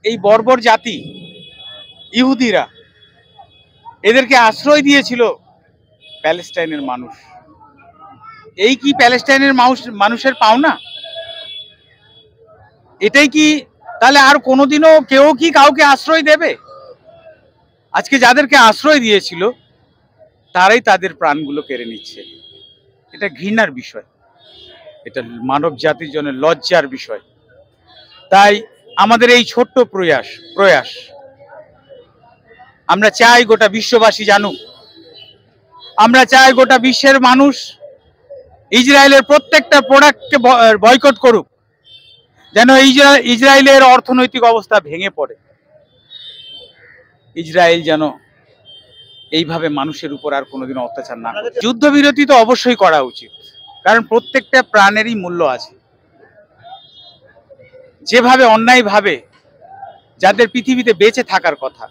এই বর্বর জাতি ইহুদিরা এদেরকে আশ্রয় দিয়েছিল প্যালেস্টাইনের মানুষ। এই কি প্যালেস্টাইনের মানুষের পাওনা? এটাই কি তাহলে আর কোনোদিনও কেউ কি কাউকে আশ্রয় দেবে? আজকে যাদেরকে আশ্রয় দিয়েছিল তারাই তাদের প্রাণগুলো কেড়ে নিচ্ছে। এটা ঘৃণার বিষয়, এটা মানব জাতির জন্য লজ্জার বিষয়। তাই আমাদের এই ছোট্ট প্রয়াস আমরা চাই গোটা বিশ্ববাসী জানুক, আমরা চাই গোটা বিশ্বের মানুষ ইসরায়েলের প্রত্যেকটা প্রোডাক্টকে বয়কট করুক, যেন ইসরায়েলের অর্থনৈতিক অবস্থা ভেঙে পড়ে। ইসরায়েল যেন এইভাবে মানুষের উপর আর কোনোদিন অত্যাচার না করে। যুদ্ধবিরতি তো অবশ্যই করা উচিত, কারণ প্রত্যেকটা প্রাণেরই মূল্য আছে। যেভাবে অন্যায়ভাবে যাদের পৃথিবীতে বেঁচে থাকার কথা,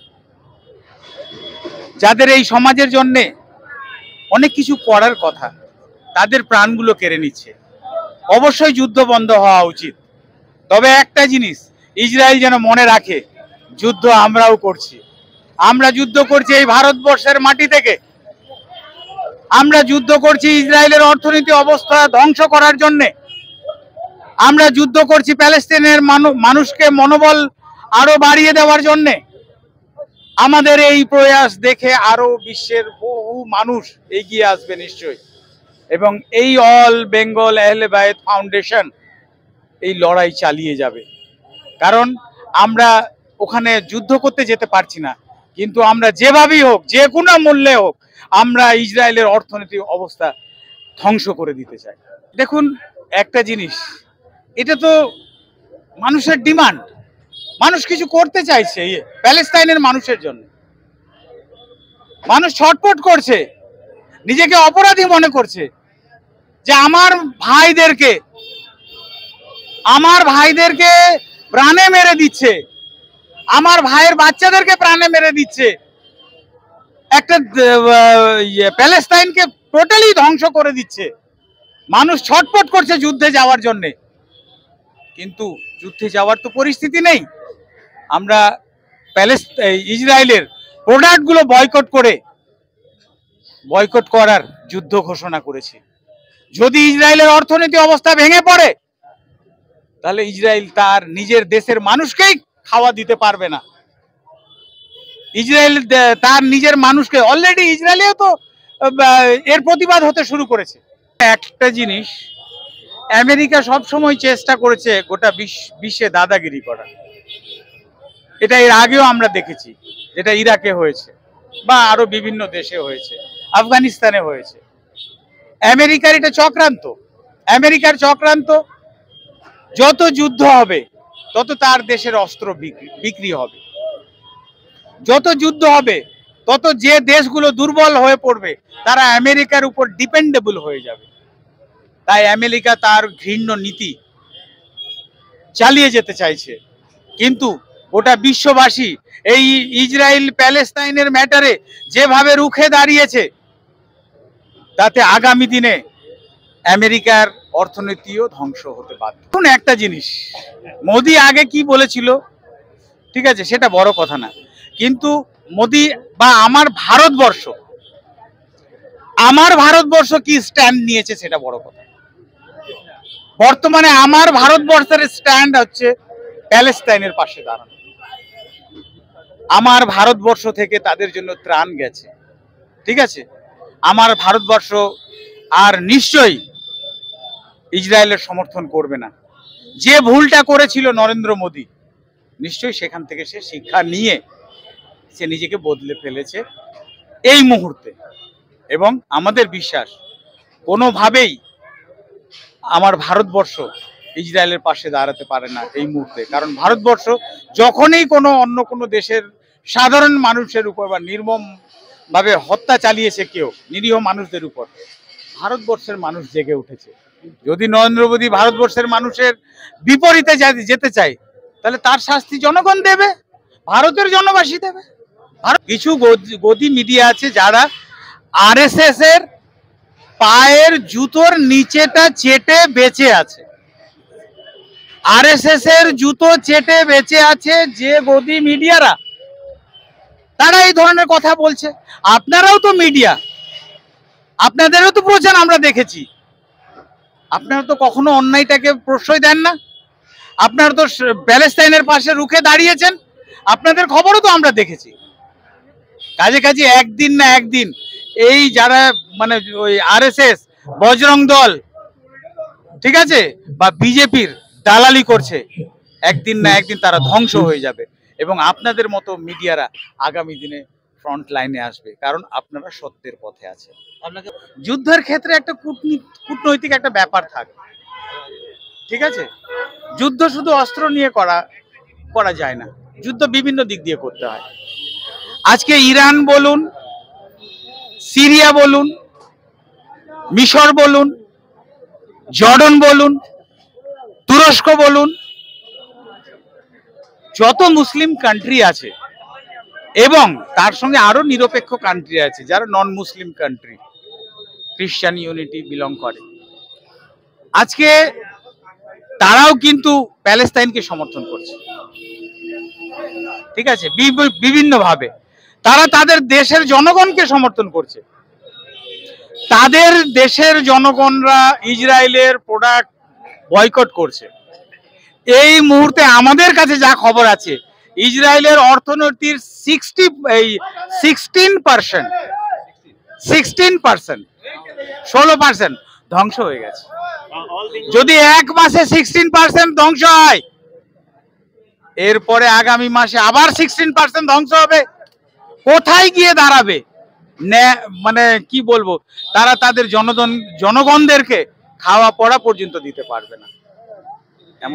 যাদের এই সমাজের জন্য অনেক কিছু করার কথা, তাদের প্রাণগুলো কেড়ে নিচ্ছে। অবশ্যই যুদ্ধ বন্ধ হওয়া উচিত। তবে একটা জিনিস ইসরায়েল যেন মনে রাখে, যুদ্ধ আমরাও করছি। আমরা যুদ্ধ করছি এই ভারতবর্ষের মাটি থেকে। আমরা যুদ্ধ করছি ইসরায়েলের অর্থনৈতিক অবস্থা ধ্বংস করার জন্যে। আমরা যুদ্ধ করছি প্যালেস্টাইনের মানুষকে মনোবল আরো বাড়িয়ে দেওয়ার জন্যে। আমাদের এই প্রয়াস দেখে আরো বিশ্বের বহু মানুষ এগিয়ে আসবে নিশ্চয়ই, এবং এই অল বেঙ্গল আহলেবাইত ফাউন্ডেশন এই লড়াই চালিয়ে যাবে। কারণ আমরা ওখানে যুদ্ধ করতে যেতে পারছি না, কিন্তু আমরা যেভাবেই হোক, যে কোনো মূল্যে হোক, আমরা ইসরায়েলের অর্থনৈতিক অবস্থা ধ্বংস করে দিতে চাই। দেখুন একটা জিনিস, এটা তো মানুষের ডিমান্ড, মানুষ কিছু করতে চাইছে প্যালেস্টাইনের মানুষের জন্য। মানুষ ছটফট করছে, নিজেকে অপরাধী মনে করছে যে আমার ভাইদেরকে প্রাণে মেরে দিচ্ছে, আমার ভাইয়ের বাচ্চাদেরকে প্রাণে মেরে দিচ্ছে, একটা প্যালেস্টাইনকে টোটালি ধ্বংস করে দিচ্ছে। মানুষ ছটফট করছে যুদ্ধে যাওয়ার জন্য, কিন্তু যুদ্ধে যাওয়ার তো পরিস্থিতি নেই। আমরা ইসরায়েলের প্রোডাক্টগুলো বয়কট করার যুদ্ধ ঘোষণা করেছি। যদি ইসরায়েলের অর্থনৈতিক অবস্থা ভেঙে পড়ে, তাহলে ইসরায়েল তার নিজের দেশের মানুষকেই খাওয়া দিতে পারবে না। ইসরায়েল তার নিজের মানুষকে, অলরেডি ইসরায়েলেও তো এর প্রতিবাদ হতে শুরু করেছে। একটা জিনিস, আমেরিকা সবসময় চেষ্টা করেছে গোটা বিশ্বে দাদাগিরি করা। এটা এর আগেও আমরা দেখেছি, যেটা ইরাকে হয়েছে বা আরো বিভিন্ন দেশে হয়েছে, আফগানিস্তানে হয়েছে। আমেরিকার এটা চক্রান্ত, আমেরিকার চক্রান্ত। যত যুদ্ধ হবে তত তার দেশের অস্ত্র বিক্রি হবে, যত যুদ্ধ হবে তত যে দেশগুলো দুর্বল হয়ে পড়বে তারা আমেরিকার উপর ডিপেন্ডেবল হয়ে যাবে। তাই আমেরিকা তার ঘৃণ্য নীতি চালিয়ে যেতে চাইছে, কিন্তু গোটা বিশ্ববাসী এই ইসরায়েল প্যালেস্টাইনের ম্যাটারে যেভাবে রুখে দাঁড়িয়েছে, তাতে আগামী দিনে আমেরিকার অর্থনীতিও ধ্বংস হতে বাধ্য। এখন একটা জিনিস, মোদি আগে কি বলেছিল, ঠিক আছে, সেটা বড় কথা না, কিন্তু মোদি বা আমার ভারতবর্ষ কি স্ট্যান্ড নিয়েছে সেটা বড় কথা। বর্তমানে আমার ভারতবর্ষের স্ট্যান্ড হচ্ছে প্যালেস্টাইনের পাশে দাঁড়ানো। আমার ভারতবর্ষ থেকে তাদের জন্য ত্রাণ গেছে, ঠিক আছে। আমার ভারতবর্ষ আর নিশ্চয়ই ইসরায়েলের সমর্থন করবে না। যে ভুলটা করেছিল নরেন্দ্র মোদী, নিশ্চয়ই সেখান থেকে সে শিক্ষা নিয়ে সে নিজেকে বদলে ফেলেছে এই মুহূর্তে। এবং আমাদের বিশ্বাস কোনোভাবেই আমার ভারতবর্ষ ইসরায়েলের পাশে দাঁড়াতে পারে না এই মুহূর্তে। কারণ ভারতবর্ষ যখনই অন্য কোনো দেশের সাধারণ মানুষের উপর বা নির্মমভাবে হত্যা চালিয়েছে কেউ নিরীহ মানুষদের উপর, ভারতবর্ষের মানুষ জেগে উঠেছে। যদি নরেন্দ্র মোদী ভারতবর্ষের মানুষের বিপরীতে যেতে চায়, তাহলে তার শাস্তি জনগণ দেবে, ভারতের জনবাসী দেবে। কিছু গদি মিডিয়া আছে যারা আরএসএস এর পায়ের জুতোর নিচেটা চেটে বেঁচে আছে। আরএসএস এর জুতো চেটে বেঁচে আছে যে গদি মিডিয়ারা, তারা এই ধরনের কথা বলছে। আপনারাও তো মিডিয়া, আপনাদেরও তো প্রচার আমরা দেখেছি। আপনারা তো কখনো অন্যায়টাকে প্রশ্রয় দেন না। আপনারা তো প্যালেস্তাইনের পাশে রুখে দাঁড়িয়েছেন, আপনাদের খবরও তো আমরা দেখেছি। কাজে কাজে একদিন না একদিন এই যারা মানে ওই আরএসএস, বজরং দল, ঠিক আছে, বা বিজেপির দালালি করছে, একদিন না একদিন তারা ধ্বংস হয়ে যাবে এবং আপনাদের মতো মিডিয়ারা আগামী দিনে ফ্রন্ট লাইনে আসবে, কারণ আপনারা সত্যের পথে আছেন। যুদ্ধের ক্ষেত্রে একটা কূটনৈতিক একটা ব্যাপার থাকে, ঠিক আছে। যুদ্ধ শুধু অস্ত্র নিয়ে করা যায় না, যুদ্ধ বিভিন্ন দিক দিয়ে করতে হয়। আজকে ইরান বলুন, সিরিয়া বলুন, মিশর বলুন, জর্ডন বলুন, তুরস্ক বলুন, যত মুসলিম কান্ট্রি আছে এবং তার সঙ্গে আরো নিরপেক্ষ কান্ট্রি আছে যারা নন মুসলিম কান্ট্রি, খ্রিস্টান ইউনিটি বিলং করে, আজকে তারাও কিন্তু প্যালেস্তাইনকে সমর্থন করছে, ঠিক আছে। বিভিন্ন ভাবে তারা তাদের দেশের জনগণকে সমর্থন করছে। তাদের দেশের জনগণরা ইসরায়েলের প্রোডাক্ট বয়কট করছে। এই মুহূর্তে আমাদের কাছে যা খবর আছে, ইসরায়েলের অর্থনীতির 16% ধ্বংস হয়ে গেছে। যদি এক মাসে 16% ধ্বংস হয়, এরপরে আগামী মাসে আবার 16% ধ্বংস হবে। কোথায় গিয়ে দাঁড়াবে? মানে কি বলবো, তারা তাদের জনগণদেরকে খাওয়া পড়া পর্যন্ত দিতে পারবে না, এমন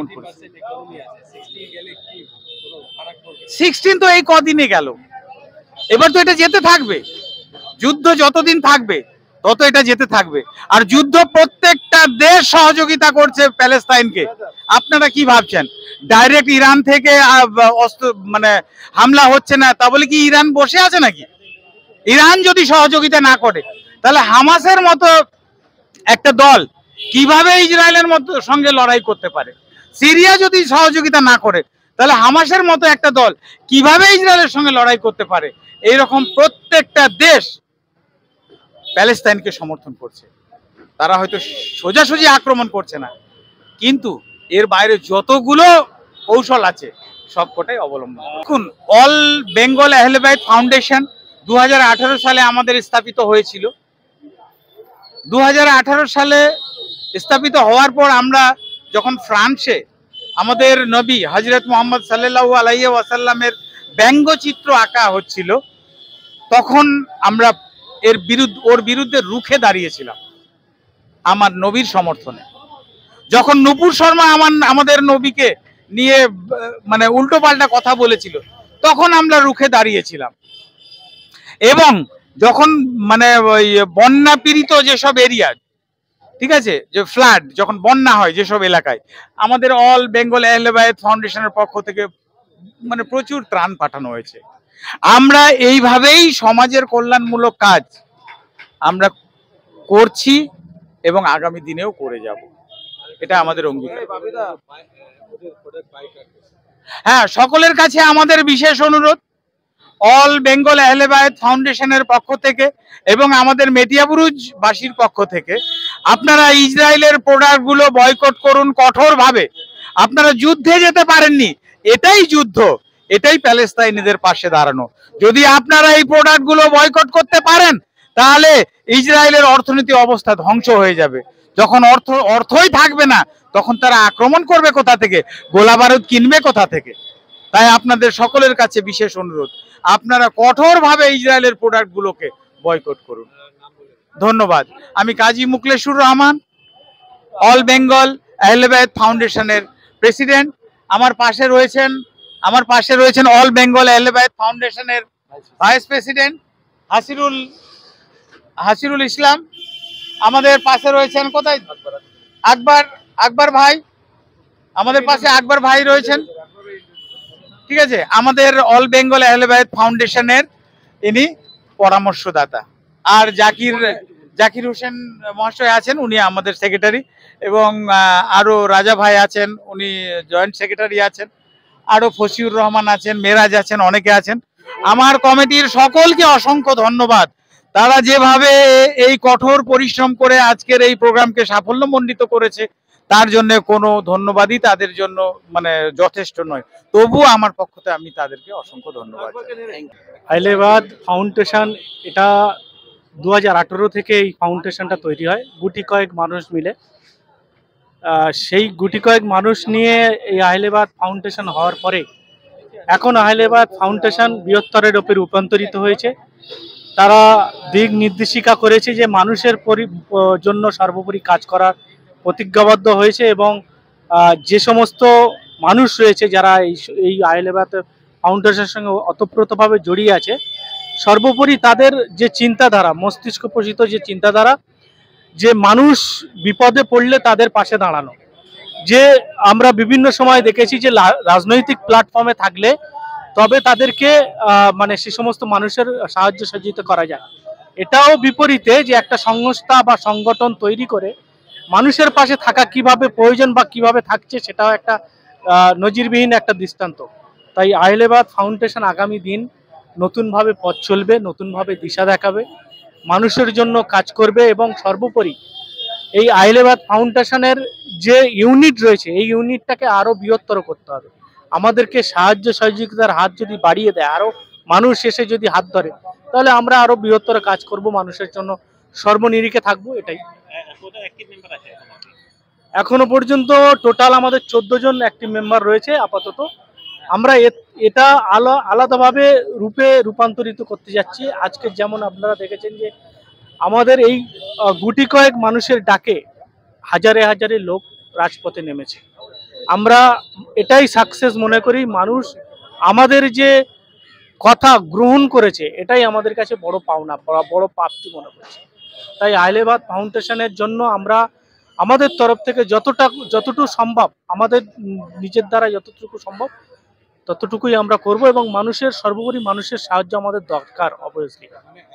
16 তো এই কদিনে গেল, এবার তো এটা যেতে থাকবে। যুদ্ধ যতদিন থাকবে তত এটা যেতে থাকবে। আর যুদ্ধ প্রত্যেকটা দেশ সহযোগিতা করছে প্যালেস্তাইনকে। আপনারা কি ভাবছেন ডাইরেক্ট ইরান থেকে অস্ত্র মানে হামলা হচ্ছে না, তা বলে কি ইরান বসে আছে নাকি? ইরান যদি সহযোগিতা না করে তাহলে হামাসের মতো একটা দল কিভাবে ইসরায়েলের মতো সঙ্গে লড়াই করতে পারে? সিরিয়া যদি সহযোগিতা না করে তাহলে হামাসের মতো একটা দল কিভাবে ইসরায়েলের সঙ্গে লড়াই করতে পারে? এইরকম প্রত্যেকটা দেশ প্যালেস্তাইনকে সমর্থন করছে। তারা হয়তো সোজাসুজি আক্রমণ করছে না, কিন্তু এর বাইরে যতগুলো কৌশল আছে সবকটাই অবলম্বন। দেখুন, অল বেঙ্গল আহলেবাইট ফাউন্ডেশন 2018 সালে আমাদের স্থাপিত হয়েছিল। 2018 সালে স্থাপিত হওয়ার পর আমরা যখন ফ্রান্সে আমাদের নবী হযরত মুহাম্মদ সাল্লাল্লাহু আলাইহি ওয়াসাল্লামের ব্যঙ্গচিত্র আঁকা হচ্ছিল, তখন আমরা ওর বিরুদ্ধে রুখে দাঁড়িয়েছিলাম আমার নবীর সমর্থনে। যখন নূপুর শর্মা আমাদের নবীকে নিয়ে মানে উল্টো পাল্টা কথা বলেছিল, তখন আমরা রুখে দাঁড়িয়েছিলাম। এবং যখন মানে ওই বন্যা পীড়িত যেসব এরিয়া, ঠিক আছে, যে ফ্লাড যখন বন্যা হয় যেসব এলাকায়, আমাদের অল বেঙ্গল আহলেবাইত ফাউন্ডেশনের পক্ষ থেকে মানে প্রচুর ত্রাণ পাঠানো হয়েছে। আমরা এইভাবেই সমাজের কল্যাণমূলক কাজ আমরা করছি এবং আগামী দিনেও করে যাব, এটা আমাদের অঙ্গীকার। হ্যাঁ, সকলের কাছে আমাদের বিশেষ অনুরোধ, অল বেঙ্গল আহলেবাইত ফাউন্ডেশনের পক্ষ থেকে এবং আমাদের মেটিয়াবুরুজ বাসীর পক্ষ থেকে আপনারা ইসরায়েলের প্রোডাক্টগুলো বয়কট করুন কঠোরভাবে। আপনারা যুদ্ধে যেতে পারেননি, এটাই যুদ্ধ, এটাই প্যালেস্তাইনিদের পাশে দাঁড়ানো। যদি আপনারা এই প্রোডাক্টগুলো বয়কট করতে পারেন তাহলে ইসরায়েলের অর্থনীতি অবস্থা ধ্বংস হয়ে যাবে। যখন অর্থই থাকবে না, তখন তারা আক্রমণ করবে কোথা থেকে, গোলা বারুদ কিনবে কোথা থেকে? তাই আপনাদের সকলের কাছে বিশেষ অনুরোধ, আপনারা কঠোরভাবে ইসরায়েলের প্রোডাক্টগুলোকে বয়কট করুন। ধন্যবাদ। আমি কাজী মুকলেশুর রহমান, অল বেঙ্গল আহলেবাইত ফাউন্ডেশনের প্রেসিডেন্ট। আমার পাশে রয়েছেন অল বেঙ্গল আহলেবাইত ফাউন্ডেশনের ভাইস প্রেসিডেন্ট হাসিরুল ইসলাম। আমাদের পাশে রয়েছেন কোথায় আকবর ভাই, আমাদের পাশে আকবর ভাই রয়েছেন, ঠিক আছে। আমাদের অল বেঙ্গল আহলেবাইত ফাউন্ডেশনের ইনি পরামর্শদাতা। আর জাকির হোসেন মহাশয় আছেন, উনি আমাদের সেক্রেটারি, এবং আরো রাজা ভাই আছেন, উনি জয়েন্ট সেক্রেটারি আছেন, আরো ফসিউর রহমান আছেন, মেরাজ আছেন, অনেকে আছেন। আমার কমিটির সকলকে অসংখ্য ধন্যবাদ। তারা যেভাবে এই কঠোর পরিশ্রম করে আজকের এই প্রোগ্রামকে সাফল্যমণ্ডিত করেছে, তার জন্য কোনো ধন্যবাদই তাদের জন্য মানে যথেষ্ট নয়। তবুও আমার পক্ষ থেকে আমি তাদেরকে অসংখ্য ধন্যবাদ জানাই। আহলেবাদ ফাউন্ডেশন এটা 2018 থেকে এই ফাউন্ডেশনটা তৈরি হয় গুটি কয়েক মানুষ মিলে। সেই গুটি কয়েক মানুষ নিয়ে এই আহলেবাদ ফাউন্ডেশন হওয়ার পরে এখন আহলেবাদ ফাউন্ডেশন বৃহত্তরের রূপে রূপান্তরিত হয়েছে। তারা দিক নির্দেশিকা করেছে যে মানুষের জন্য সর্বোপরি কাজ করার প্রতিজ্ঞাবদ্ধ হয়েছে, এবং যে সমস্ত মানুষ রয়েছে যারা এই আহলেবাদ ফাউন্ডেশনের সঙ্গে ওতপ্রোতভাবে জড়িয়ে আছে, সর্বোপরি তাদের যে চিন্তাধারা, মস্তিষ্ক প্রসূত যে চিন্তাধারা, যে মানুষ বিপদে পড়লে তাদের পাশে দাঁড়ানো। যে আমরা বিভিন্ন সময় দেখেছি যে রাজনৈতিক প্ল্যাটফর্মে থাকলে তবে তাদেরকে মানে সে সমস্ত মানুষের সাহায্য সহযোগিতা করা যায়। এটাও বিপরীতে যে একটা সংস্থা বা সংগঠন তৈরি করে মানুষের পাশে থাকা কিভাবে প্রয়োজন বা কিভাবে থাকছে, সেটাও একটা নজিরবিহীন একটা দৃষ্টান্ত। তাই আহলেবাদ ফাউন্ডেশন আগামী দিন নতুনভাবে পথ চলবে, নতুনভাবে দিশা দেখাবে, মানুষের জন্য কাজ করবে, এবং সর্বোপরি এই আহলেবাদ ফাউন্ডেশনের যে ইউনিট রয়েছে এই ইউনিটটাকে আরো বৃহত্তর করতে হবে। আমাদেরকে সাহায্য সহযোগিতার হাত যদি বাড়িয়ে দেয়, আরো মানুষ এসে যদি হাত ধরে, তাহলে আমরা আরো বৃহত্তর কাজ করব, মানুষের জন্য সর্বনিরিখে থাকবো। এটাই এখনো পর্যন্ত টোটাল আমাদের 14 জন অ্যাক্টিভ মেম্বার রয়েছে আপাতত। আমরা এটা আলাদাভাবে রূপান্তরিত করতে যাচ্ছি। আজকে যেমন আপনারা দেখেছেন যে আমাদের এই গুটি কয়েক মানুষের ডাকে হাজারে হাজারে লোক রাজপথে নেমেছে। আমরা এটাই সাকসেস মনে করি, মানুষ আমাদের যে কথা গ্রহণ করেছে এটাই আমাদের কাছে বড় পাওনা, বড় প্রাপ্তি মনে করছি। তাই আহলেবাদ ফাউন্ডেশনের জন্য আমরা আমাদের তরফ থেকে যতটুকু সম্ভব, আমাদের নিজের দ্বারা যতটুকু সম্ভব ততটুকুই আমরা করব, এবং সর্বোপরি মানুষের সাহায্য আমাদের দরকার অবভিয়াসলি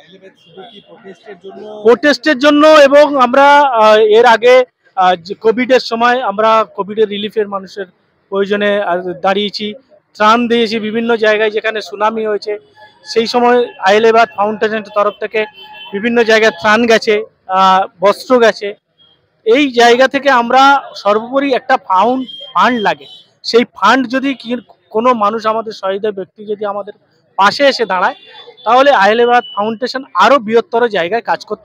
প্রোটেস্টের জন্য। এবং আমরা এর আগে কোভিডের সময় আমরা কোভিডের রিলিফের মানুষের প্রয়োজনে দাঁড়িয়েছি, ত্রাণ দিয়েছি বিভিন্ন জায়গায় যেখানে সুনামি হয়েছে। সেই সময় আহলেবাদ ফাউন্ডেশনের তরফ থেকে বিভিন্ন জায়গায় ত্রাণ গেছে, বস্ত্র গেছে। এই জায়গা থেকে আমরা সর্বোপরি একটা ফান্ড লাগে, সেই ফান্ড যদি কোনো মানুষ, আমাদের সহৃদয় ব্যক্তি যদি আমাদের পাশে এসে দাঁড়ায়, তাহলে আহলেবাদ ফাউন্ডেশন আরো বৃহত্তর জায়গায় কাজ করতে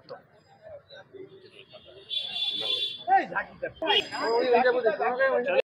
প্রতিজ্ঞাবদ্ধ।